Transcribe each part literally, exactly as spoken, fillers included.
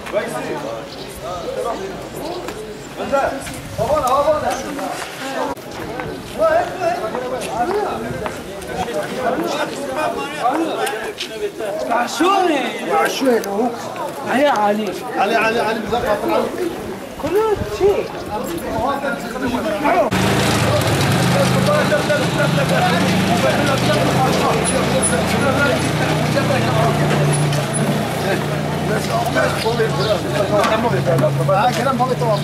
عشوني عشوني علي علي علي علي علي بزقة في العالم كله شيء كلام مالي طبعا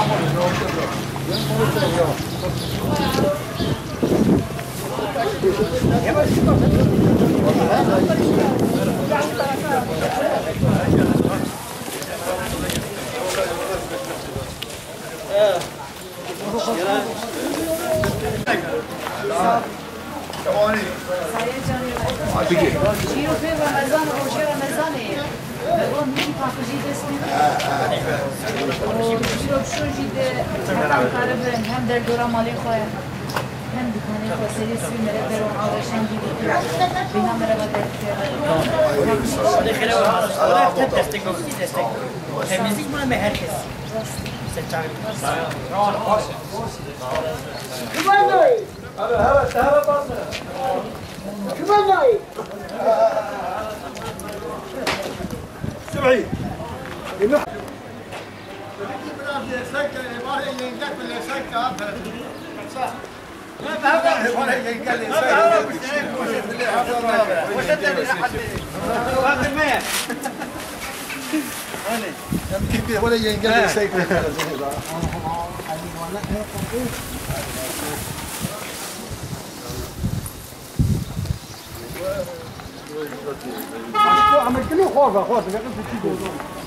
شيرو في رمضان وشي رمضاني والله مين طاق جيد اسمي وشيرو بشو جيد هم كاربن هم در دورا مالي خواه هم دكاني خواه سري سوي مرة درون عواشان جيدي بينا مرة بدأت داخل ولا افتح دستك وفي دستك تميزيك مال مهركز ستشارك كمان ناي هذا هذا هذا باصنا كمان ناي سبعين ولا ينقل سيكل عملت له خوفه خوفه قبل تجيبه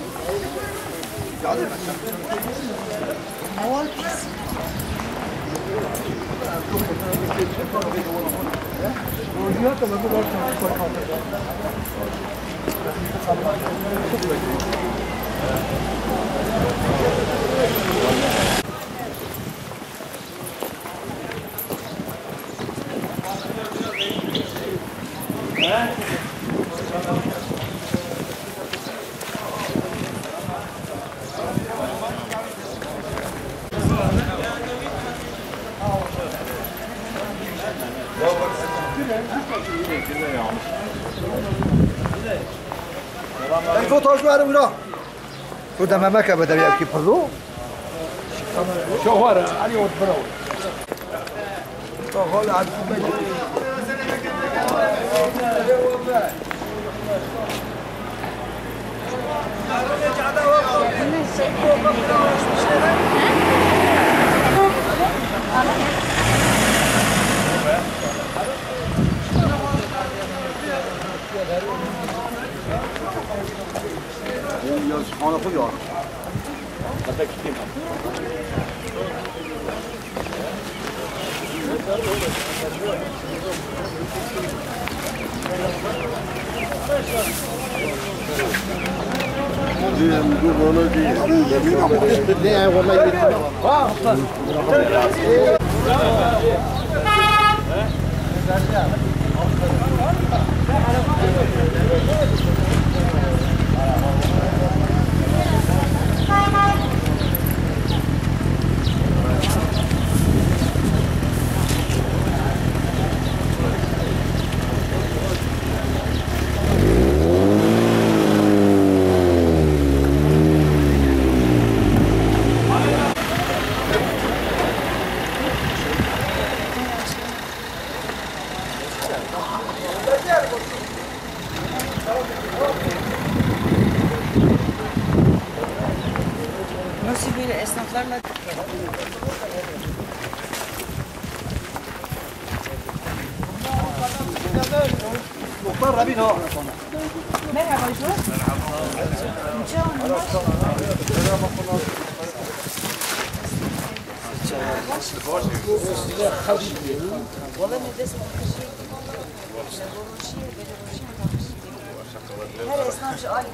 الفوتوش وارا ولا ودا ما ماك بدا يبكي برو شو هو علي وبرو تو هول عاد يا سبحان الله يا هذاك كيف دي نقول والله دي لا والله Nasıl böyle esnaflarla مختار رابين هو مرحبا شو؟ والله من دسم هلا اسمع شو قال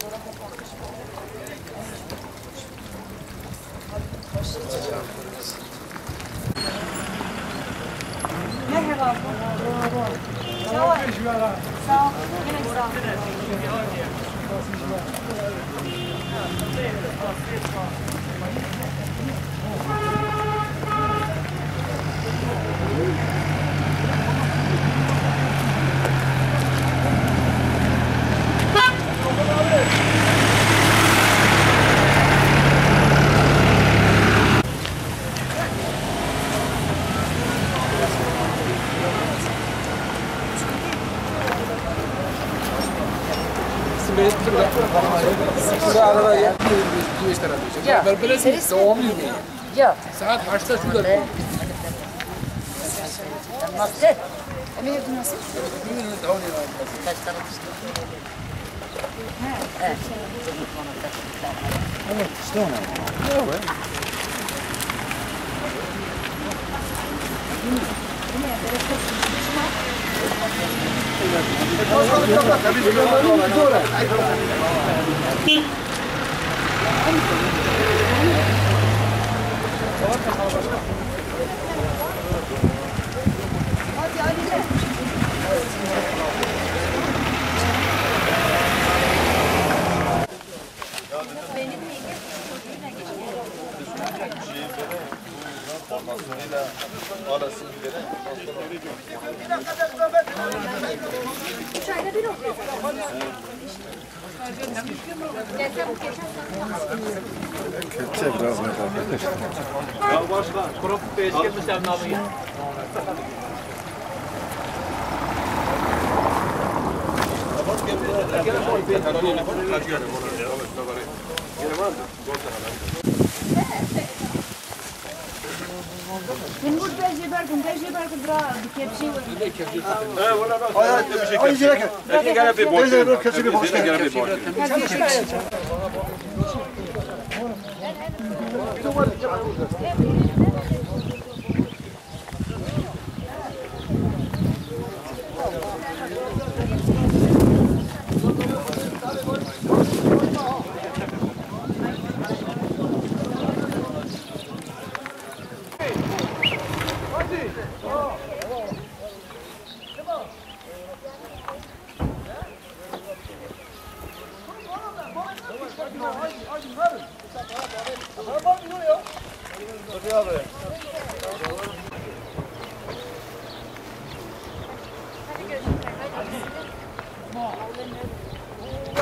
مرحبا سوا سوا Ya. Saat kaçta şurada? Nasıl? Emin evde nasıl? Kaç tane düştü? Evet. Evet, işte ona. Kepçe biraz ne kadar. Ya başka kurup beşikmiş emnabı. Când mult pe jebar, când pe jebar, când bra, dikepsi. Ay zirek. Gel bir boş. Teyze bir kepçe bir boş. Gel bir boş.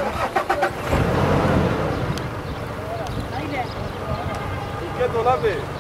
Gel dolabı.